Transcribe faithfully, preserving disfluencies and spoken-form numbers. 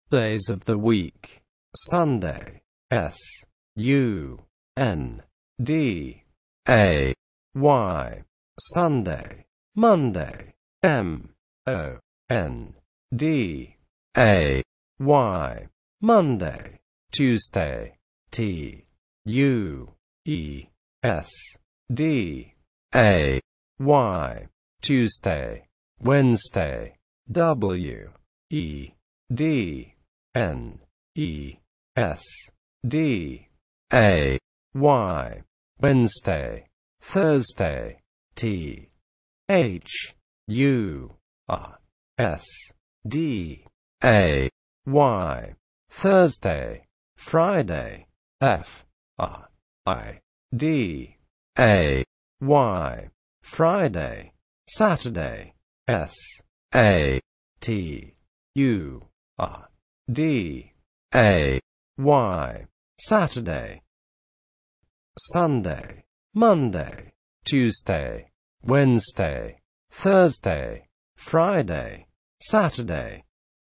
Days of the week. Sunday. S U N D A Y. Sunday. Monday. M O N D A Y. Monday. Tuesday. T U E S D A Y. Tuesday. Wednesday. W E D N E S D A Y. Wednesday. Thursday. T H U R S D A Y. Thursday. Friday. F R I D A Y. Friday. Saturday. S A T U R D A Y. Saturday. Sunday. Monday. Tuesday. Wednesday. Thursday. Friday. Saturday.